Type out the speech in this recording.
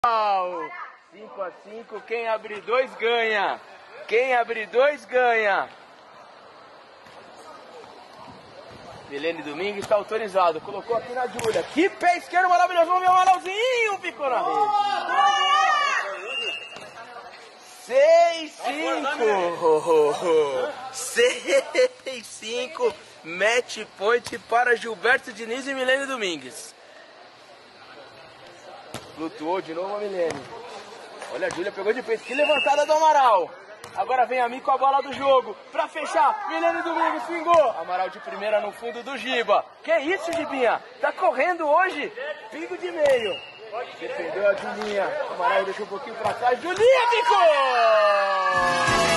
5-5, quem abrir 2 ganha. Quem abrir 2 ganha. Milene Domingues está autorizado. Colocou aqui na Júlia. Que pé esquerdo maravilhoso. Vamos ver o Amalzinho. Ficou na rede. 6-5. 6-5. Match point para Gilberto Diniz e Milene Domingues. Flutuou de novo a Milene. Olha, a Júlia pegou de peito. Que levantada do Amaral. Agora vem a mim com a bola do jogo. Pra fechar. Milene Domingues pingou. Amaral de primeira no fundo do Giba. Que isso, Gibinha? Tá correndo hoje? Pingo de meio. Defendeu a Julinha. Amaral deixou um pouquinho pra trás. Julinha ficou!